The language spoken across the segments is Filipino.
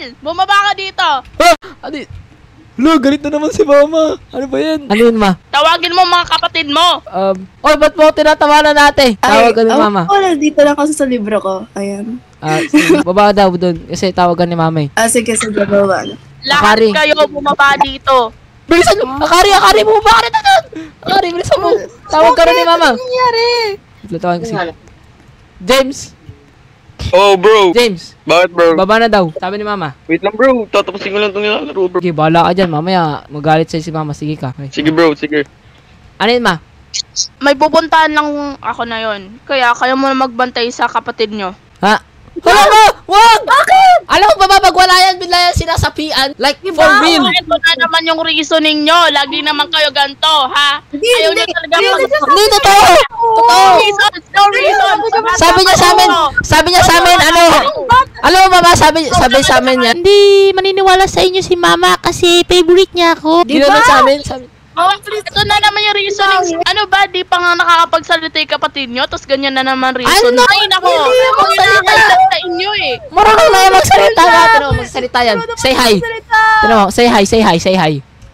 Bumaba ka dito. Ano? Lo, galit na naman si mama. Ano ba yan? Ano yun, ma? Tawagin mo mga kapatid mo. Ba't mo tinatawanan natin? Tawagan ni mama. Wala, dito lang kasi sa libro ko. Ayan. Sige, baba daw doon. Kasi tawagan ni mama eh. Sige, baba. Lahat Akari. kayo bumaba dito. Bilisan mo! Akari, bumaba ka na doon! Akari, bilisan mo! Tawag ka rin ni mama. Ano nangyari? Tawagan kasi. James! Oh, bro. James! Bakit, bro? Baba na daw. Sabi ni mama. Wait lang, bro. Tatapusin ko lang itong nilalaro, bro. Sige, bahala ka dyan. Mamaya, magalit sa'yo si mama. Sige ka. Okay. Sige, bro. Sige. Ano yun, ma? May pupuntahan lang ako na yon. Kaya kayo muna magbantay sa kapatid nyo. Ha? Hala mo! Wag! Bakit? Alam mo ba, pag wala yan, bigla yan sinasapian. Like, for real. Ito na naman yung reasoning nyo. Lagi naman kayo ganito, ha? Ayaw nyo talaga Hindi, totoo! Totoo! No reason! Sabi niya sa amin, ano? Alam mo, mama, sabi sa amin yan. Hindi maniniwala sa inyo si mama kasi favorite niya ako. Ginawa sa amin, sabi. Oh, ito na naman yung reasoning. Ano ba, di pa nga nakakapagsalita yung kapatid nyo? Tapos ganyan na naman reason. Ano? Ay, nako. Magsalita sa inyo eh. Marunong na yan magsalita nga. Tino, magsalita yan. Say hi. Tino, say hi.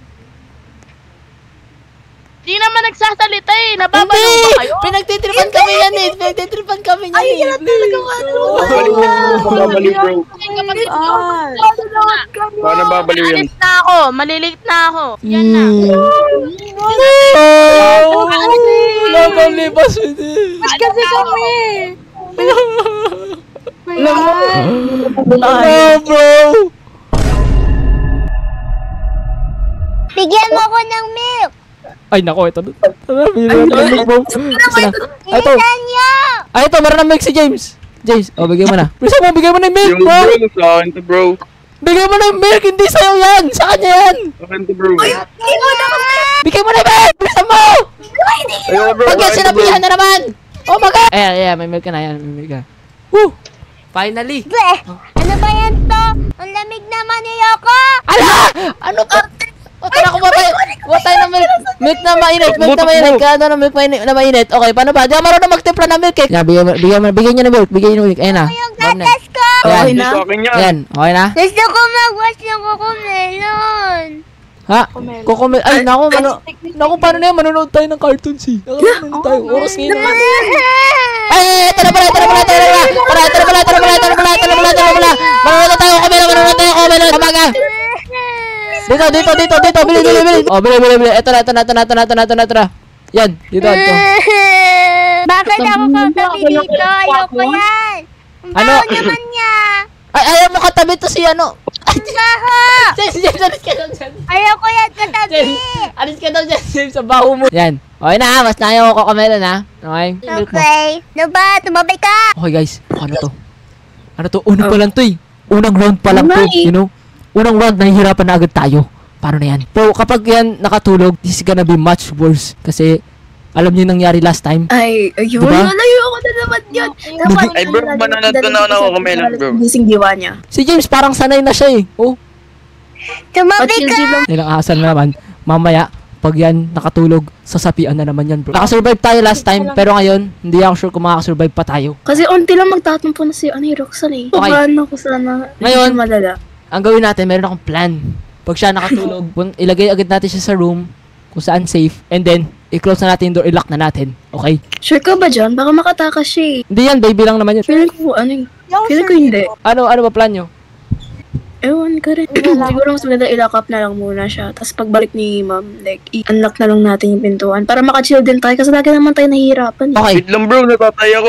Di naman nagsasalita eh. Nababalo ba kayo? Pinagtitripan kami yan eh. Pinagtitripan kami yan eh. Ay, yan talaga Babaliw, bro. Kapatid nyo. Paano babaliw yan? Alis na ako. Malilate na ako. Yan na. Nakalibas hindi. Kasi kami. Bro. Bigyan mo ko ng milk. Ay, nako, ito. Ito. Ay, ito, meron ng milk si James. James, bigay mo na. Bigay mo na yung milk, Yung bro. bro, sa akin to, bro. Bigay mo na yung milk, hindi sa'yo yan. Sa kanya yan. Sa akin to, bro. Bigay mo na yung milk. Bilisan mo. Ayoko, bro. Pag yan, Sa akin to, bro. sinabihan na naman. Oh my God. Ayan, may milk ka na. May milk ka. Woo. Finally. Bleh! Ano ba yan to? Ang lamig naman ni Yoko! Ala! Ano pa? O, tara, kuha tayo ng milk. Milk na mainit. Kaya ano ng milk na mainit. Okay, paano ba? Di ako marunong magtimpla ng milk eh. Bigyan niyo ng milk. Ayan na. Yung gatas ko! Ayan. Hindi sa akin yan. Ayan, okay na? Gusto ko mag-wash ng kukumelon! Ha? Kukumil. Ay, naku, paano na yan? Manonood tayo ng cartoons eh. Manonood tayo. Oras ngayon naman. Ay, tara pala. Manonood tayo. Kumela. Kamaga. Dito. Bili. Oh, bili. Ito na. Yan, dito. Bakit ako katabi dito? Ayoko yan! Ang Ano? baho naman niya! Ay, ayaw mo katabi to si ano. Ang baho! James, alis ka daw dyan. Ayoko yan katabi! James, alis ka daw dyan, James, sa baho mo. Yan. Okay na, mas na ayaw ko kukamela na. Okay? Milk mo. Okay. Ano ba? Tumabay ka! Okay, guys. Ano to? Unang pa lang to eh. Unang round pa lang to, you know? Unang round, nahihirapan na agad tayo. Paano na yan? Pero kapag yan nakatulog, this is gonna be much worse. Kasi, alam niyo yung nangyari last time? Ay, ayun. Diba? Nalayo ako na naman yun. Ay, bro, bananad ko na ako kumelan, bro. Gising diwa niya. Si James parang sanay na siya eh. Oh, Tumabay ka! ilang asal na naman. Mamaya, pag yan nakatulog, sasapian na naman yan, bro. Nakasurvive tayo last time, pero ngayon, hindi ako sure kung makakasurvive pa tayo. Kasi unti lang magtatampo na si Roxanne eh. Okay. Paano ko sana? Ngayon, Hindi malala. ang gawin natin, meron akong plan. Pag siya nakatulog, ilagay agad natin siya sa room, kung saan safe, and then, i-close na natin yung door, i-lock na natin. Okay? Sure ka ba dyan? Baka makatakas siya eh. Hindi yan, baby lang naman yun. Feeling ko Feeling ko hindi. Ano ba plan nyo? Ewan ka rin. Siguro mas maganda i-lock up na lang muna siya. Tapos pagbalik ni ma'am, like, i-unlock na lang natin yung pintuan. Para maka-chill din tayo kasi lagi naman tayo nahihirapan. Okay. Wait lang, bro. Natatay ako.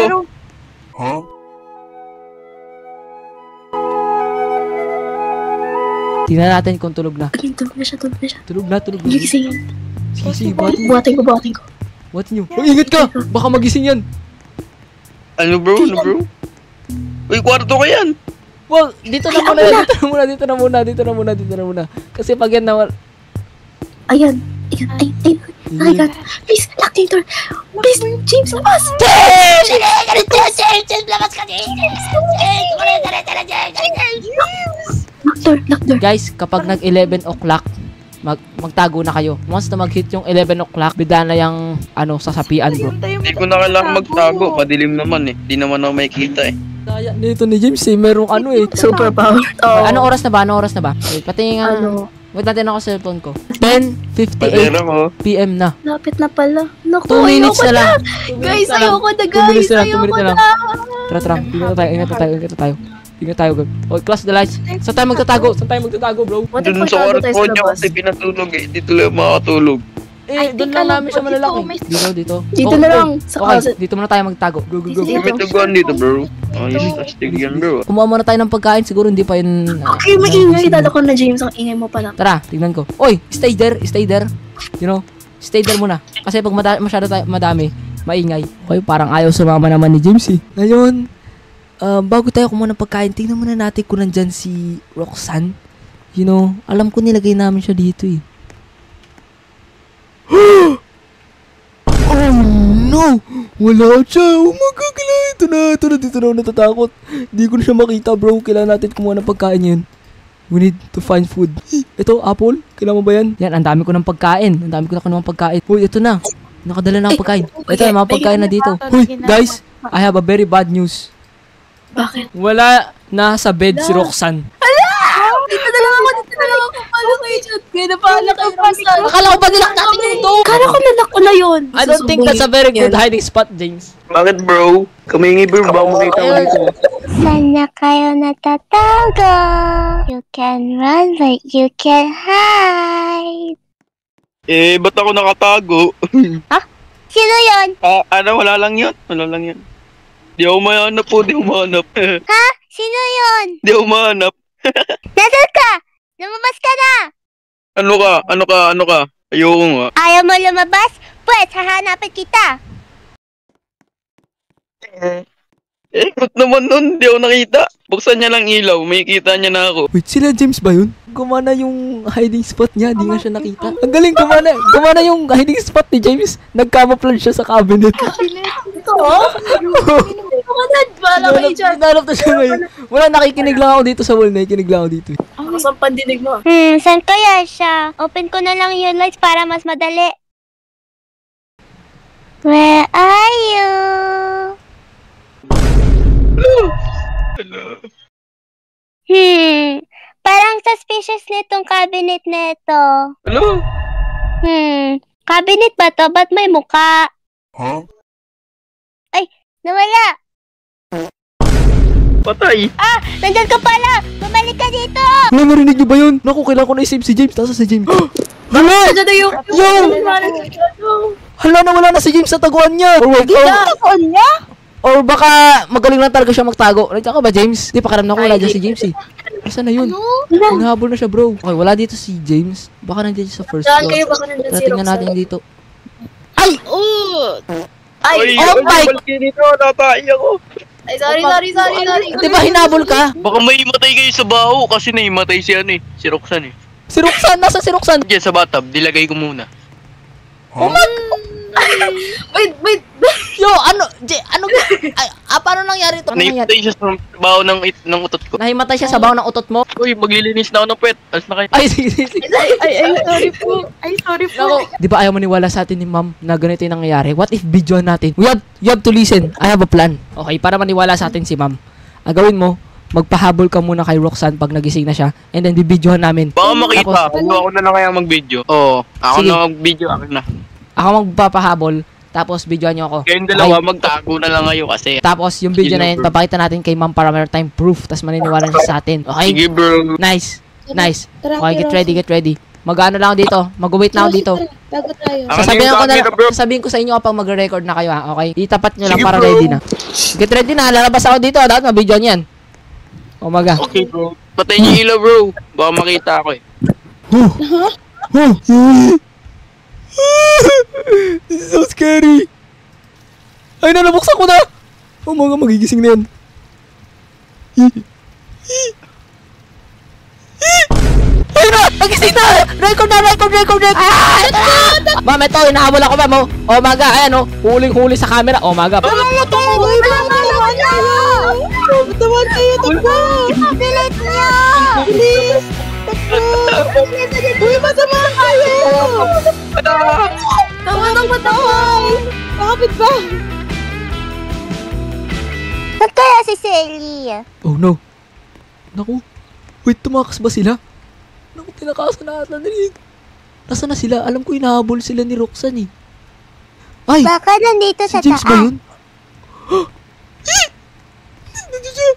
Tingnan natin kung tulog na. Tulog na siya. Tulog na. Gising yan. Sige, Buhatin ko. What nyo? Oh, ingat ka! Baka magising yan. Ano, bro? Uy, kwarto ko yan. Well, dito na muna. Kasi pag yan nawal... Ayan. Ay, my God. Please, lock the door. Please, James, labas. Lock door. Guys, kapag nag 11 o'clock, magtago na kayo. Once na mag-hit yung 11 o'clock, bida na yung sasapian, bro. Hindi ko na kailangan magtago. Padilim naman eh. Di naman ako makikita eh. Daya nito ni James eh. Merong ano eh. Super power. Oh. Anong oras na ba? Anong oras na ba? Wait, pati nga. Ano? Wait natin ako sa cellphone ko. Patera 10:58 mo. PM na. Lapit na pala. Naku, 2 minutes ayoko na lang. Guys, ayoko na 2 guys. minutes na lang. 2 Ayoko minutes na lang. na. Tara. Ingat na tayo. Ingat tayo, girl. Oh, close the lights. Saan tayo magtatago, bro? What if Doon sa magtago tayo kwarto sa niya labas? kasi pinatulog eh. Dito lang makakatulog. Doon lang namin siya malalaki. Dito. Dito na lang, sa Okay, closet. dito muna tayo magtago. Go. Dito. May tuguan dito, bro. Oh, yung astig yan, bro. Kumuha muna tayo ng pagkain. Siguro hindi pa yun. Okay, maingay. Dala ko na James. Ang ingay mo pala. Tara, tignan ko. Oy, stay there. You know, stay there muna. Kasi pag masyado tayo, madami, maingay. Okay, parang ayaw sumama naman ni James eh. Ngayon, bago tayo kumuha ng pagkain, tingnan muna natin kung nandyan si Roxanne. You know, alam ko nilagay namin siya dito eh. Oh no! Wala siya! Oh my God! Ito na! Dito na ako natatakot. Hindi ko na siya makita, bro. Kailangan natin kumuha ng pagkain yun. We need to find food. Ito, apple. Kailangan mo ba yan? Yan, ang dami ko ng pagkain. Ang dami ko na ng pagkain. Uy, ito na. Nakadala na ang pagkain. Ito, ang mga pagkain na dito. Uy, guys! I have a very bad news. Bakit? Wala na sa bed si Roxanne. Dito na lang ako. Paano kayo dyan? Kaya na paala kayo, Roxanne. Akala ko ba nilak natin yung door? Kala ko nalak ko na yun. I don't think that's a very good hiding spot, James. Bakit, bro? Kamingi, bro. Baka makita mo dito. Saan na kayo natatago? You can run but you can hide. Eh, ba't ako nakatago? Sino yon? Wala lang yun. Di ako mahanap po, Ha? Sino yon? Di ako mahanap. Nasaan ka? Lumabas ka na! Ano ka? Ayoko nga. Ayaw mo lumabas? Pwes, hahanapin kita. Ba't naman nun? Di ako nakita. Buksan niya lang ilaw. May kita niya na ako. Wait, sila James ba yun? Gumana yung hiding spot niya, di nga siya nakita. Ang galing, gumana yung hiding spot ni James. Nag-camouflage siya sa cabinet. Ito, oh? Wala kayo dyan. Hinanap na siya ngayon. Wala, nakikinig lang ako dito sa wall. Nakikinig lang ako dito. Ako sa pandinig mo. Saan kaya siya? Open ko na lang yung lights para mas madali. Where are you? Hello. Parang suspicious nitong cabinet na ito. Hello? Cabinet ba to? Ba't may muka? Huh? Ay, nawala. Patay. Nandyan ka pala. Bumalik ka dito. Wala, narinig niyo ba yun? Naku, kailangan ko na i-save si James. Nasa si James? Hala! Dyan na yung... Hala, nawala na si James sa taguan niya. Or baka magaling lang talaga siya magtago. Nandiyan ka ba, James? Di, pakiramdam ko wala dyan si James eh. Asan na yun? Hinahabol na siya, bro. Okay, wala dito si James. Baka nandiyan siya sa first Saan floor. kayo? Baka nandyan si Tingnan natin Roxanne. dito. Ay, oh my! Dito, natay ako. Ay, sorry. Di ba hinabol ka? Baka may matay kayo sa baho kasi naimatay si si Roxanne eh. Si Roxanne, nasa si Roxanne? Diyan sa bathtub, dilagay ko muna. Wait. Yo, paano nangyari ito? Naimatay siya sa baho ng utot ko. Nahimatay siya sa baho ng utot mo? Uy, maglilinis na ako ng puwet. Alas na kayo. Ay, sige. Ay, sorry po. Nako, di ba ayaw maniwala sa atin ni ma'am na ganito yung nangyayari? What if videoan natin? You have to listen. I have a plan. Okay, para maniwala sa atin si ma'am. Ang gawin mo, magpahabol ka muna kay Roxanne pag nagising na siya and then bibidyohan namin. Baka makita. Ako na lang kaya mag-video. Oo, ako Sige. na mag-video. Akin na. Ako magpapahabol, tapos videohan niyo ako. Kayong dalawa, magtago na lang kayo kasi. Tapos yung video na yun, papakita natin kay ma'am para meron tayong proof, tapos maniniwala siya sa atin. Okay? Sige, bro. Nice. Okay, get ready. Mag-ano lang ako dito. Mag-wait na ako dito. Bago tayo. Sasabihin ko sa inyo kapag mag-record na kayo ha, okay? Itapat nyo lang Sige, para bro. ready na. Get ready na, lalabas ako dito. Dapat mabidyohan yan. Umaga. Okay, bro. Patay niyo yung ilaw, bro. Baka makita ako eh. This is so scary. Ay, nabuksan ko na. Oh mga, magigising na yan. Ay na, nagising na. Record. Ma'am, ito, hinahabol ako, ma'am. Oh maga, ayan oh. Huling-huli sa camera. Oh maga. Tawan kayo, Bilis niya. Uy, masama kayo! Tawa ng pataway! Bakit ba? Saan kaya si Selly. Oh no. Naku. Wait, tumakas ba sila? Naku, tinakasan na ata nila. Nasaan na sila? Alam ko hinahabol sila ni Roxanne eh. Ay! Baka nandito Si sa James taas. ba yun? Nandito siya!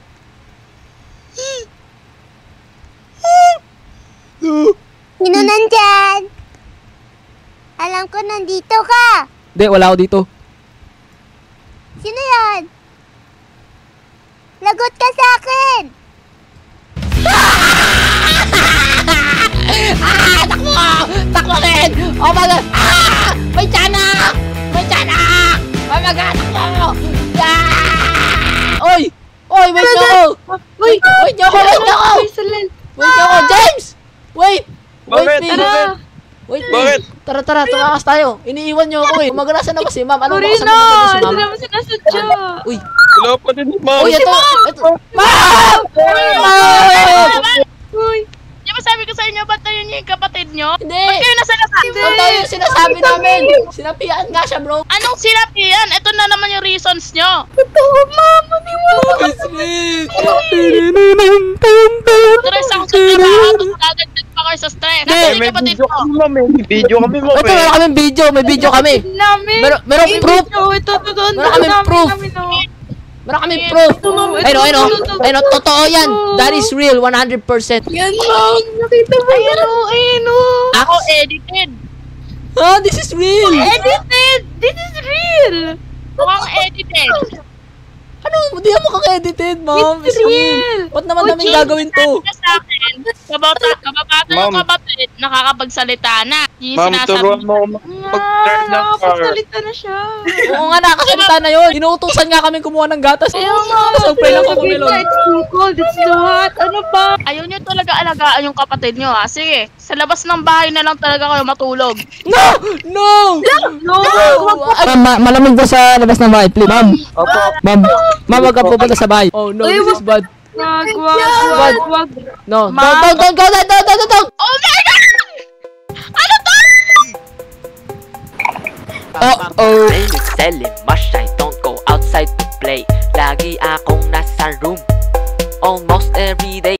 Sino nandyan? Alam ko nandito ka. Hindi, wala ako dito. Sino yan? Lagot ka sa akin. Takbo rin! Oh my God! Ah! May tiyanak! May tiyanak! Oh my God! Takbo! Ah! Oy! Oy! Wait nyo ako! Wait nyo ako! Wait nyo ako! Wait nyo ako! James! Wait! Wait Bakit? me! Bakit? Wait me! Bakit? Tara, tumakas tayo! Iniiwan nyo ako eh! Maganasan na ba si ma'am? Anong bakasan na ba si ma'am? sinasadya. Uy! Wala pa din ni ma'am. Uy! Ito! Ma'am! Ma'am! Di ba sabi ko sa inyo, ba't tayo niyo yung kapatid nyo? Hindi! Ba't kayo nasasabi? Totoo yung sinasabi namin! Sinapian nga siya, bro! Anong sinapian? Ito na naman yung reasons nyo. Stress ako sa trabaho, tapos dadagdag pa kayo sa stress. Nasaan yung May kapatid video mo? kami, ma'am. May video kami, ma'am. Ito, meron kaming video! May video kami! Merong proof! Ito, totoo Meron kaming proof! Meron kaming proof! Ayun, totoo yan! That is real, 100%! Yan, ma'am. Nakita mo yan. Ako edited. Ah, this is real! Edited! This is real! Mukhang edited. Ano? Di mo kaka-edited, ma'am! It's real! Ba't naman namin gagawin to? Sabi sa akin, kababata yung Ma'am. kapatid, nakakapagsalita na. Yung Ma'am, sinasabi turuan mo ako mag-turn ng car. na siya. Oo nga, nakasalita na yun! Inuutosan nga kami kumuha ng gatas. So, play lang ako melon. Ano ba? Ayaw nyo talaga alagaan yung kapatid nyo, ha? Sige, sa labas ng bahay na lang talaga kayo matulog. No! No! Ma'am, malamig ba sa labas ng bahay? Please, ma'am. Opo. Ma'am, wag ka pupunta sa bahay. Oh no, this is bad. Wag. No, Ma'am. don't go. Oh my God! Ano to? Oh. I'm excelling much, I don't go outside to play. Lagi akong nasa room almost every day.